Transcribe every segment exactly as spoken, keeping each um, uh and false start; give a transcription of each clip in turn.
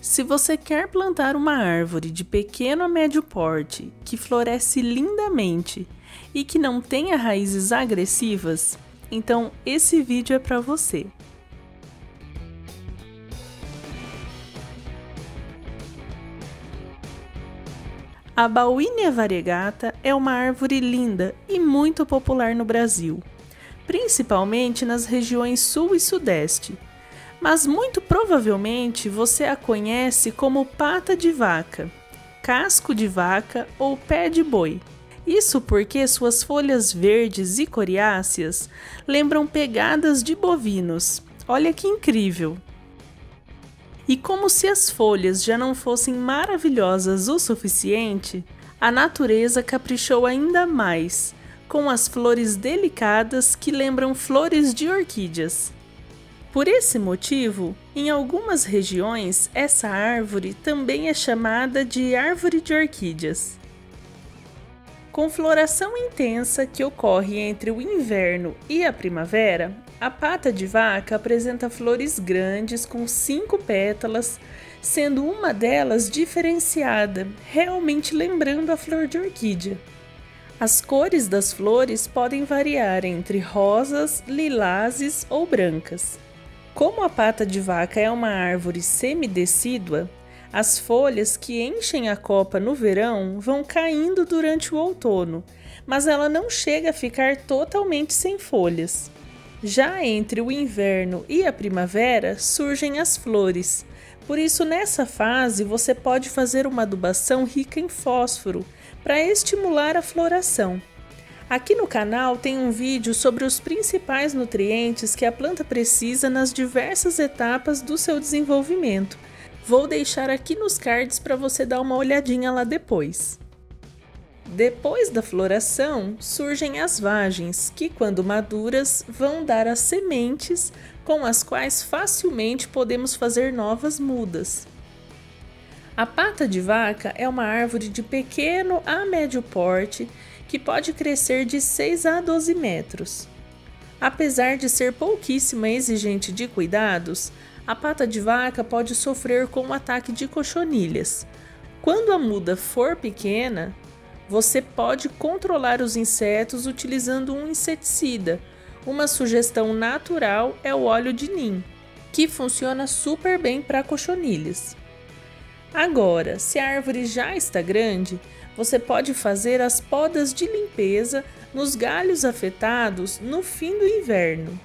Se você quer plantar uma árvore de pequeno a médio porte, que floresce lindamente e que não tenha raízes agressivas, então esse vídeo é para você. A Bauhinia variegata é uma árvore linda e muito popular no Brasil, principalmente nas regiões sul e sudeste, mas muito provavelmente você a conhece como pata de vaca, casco de vaca ou pé de boi. Isso porque suas folhas verdes e coriáceas lembram pegadas de bovinos. Olha que incrível! E como se as folhas já não fossem maravilhosas o suficiente, a natureza caprichou ainda mais, com as flores delicadas que lembram flores de orquídeas. Por esse motivo, em algumas regiões, essa árvore também é chamada de árvore de orquídeas. Com floração intensa que ocorre entre o inverno e a primavera, a pata de vaca apresenta flores grandes com cinco pétalas, sendo uma delas diferenciada, realmente lembrando a flor de orquídea. As cores das flores podem variar entre rosas, lilazes ou brancas. Como a pata de vaca é uma árvore semidecídua, as folhas que enchem a copa no verão vão caindo durante o outono, mas ela não chega a ficar totalmente sem folhas. Já entre o inverno e a primavera surgem as flores, por isso nessa fase você pode fazer uma adubação rica em fósforo para estimular a floração. Aqui no canal tem um vídeo sobre os principais nutrientes que a planta precisa nas diversas etapas do seu desenvolvimento. Vou deixar aqui nos cards para você dar uma olhadinha lá depois. Depois da floração, surgem as vagens, que quando maduras vão dar as sementes com as quais facilmente podemos fazer novas mudas. A pata de vaca é uma árvore de pequeno a médio porte que pode crescer de seis a doze metros. Apesar de ser pouquíssimo exigente de cuidados, a pata de vaca pode sofrer com um ataque de cochonilhas. Quando a muda for pequena, você pode controlar os insetos utilizando um inseticida. Uma sugestão natural é o óleo de nim, que funciona super bem para cochonilhas. Agora, se a árvore já está grande, você pode fazer as podas de limpeza nos galhos afetados no fim do inverno.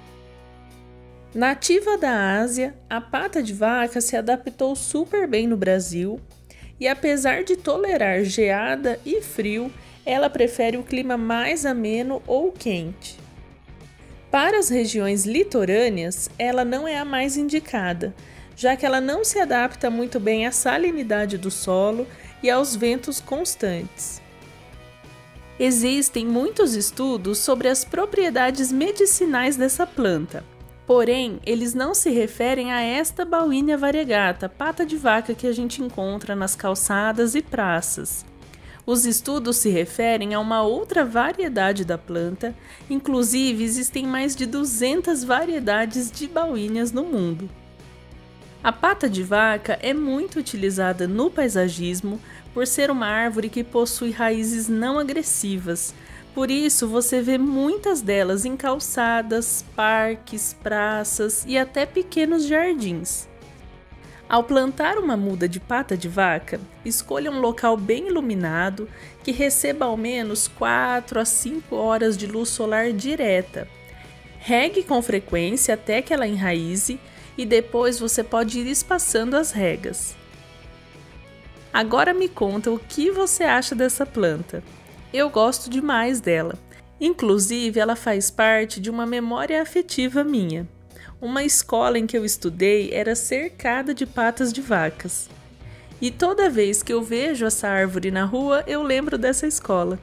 Nativa da Ásia, a pata de vaca se adaptou super bem no Brasil e, apesar de tolerar geada e frio, ela prefere o clima mais ameno ou quente. Para as regiões litorâneas, ela não é a mais indicada, já que ela não se adapta muito bem à salinidade do solo e aos ventos constantes. Existem muitos estudos sobre as propriedades medicinais dessa planta. Porém, eles não se referem a esta Bauhinia variegata, pata de vaca que a gente encontra nas calçadas e praças. Os estudos se referem a uma outra variedade da planta, inclusive existem mais de duzentas variedades de Bauhinias no mundo. A pata de vaca é muito utilizada no paisagismo por ser uma árvore que possui raízes não agressivas. Por isso, você vê muitas delas em calçadas, parques, praças e até pequenos jardins. Ao plantar uma muda de pata de vaca, escolha um local bem iluminado que receba ao menos quatro a cinco horas de luz solar direta. Regue com frequência até que ela enraize e depois você pode ir espaçando as regas. Agora me conta o que você acha dessa planta. Eu gosto demais dela. Inclusive, ela faz parte de uma memória afetiva minha. Uma escola em que eu estudei era cercada de patas de vacas. E toda vez que eu vejo essa árvore na rua, eu lembro dessa escola.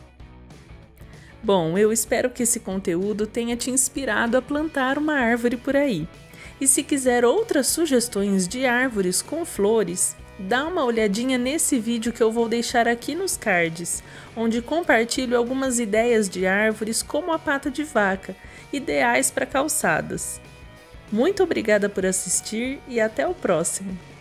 Bom, eu espero que esse conteúdo tenha te inspirado a plantar uma árvore por aí. E se quiser outras sugestões de árvores com flores, dá uma olhadinha nesse vídeo que eu vou deixar aqui nos cards, onde compartilho algumas ideias de árvores como a pata de vaca, ideais para calçadas. Muito obrigada por assistir e até o próximo!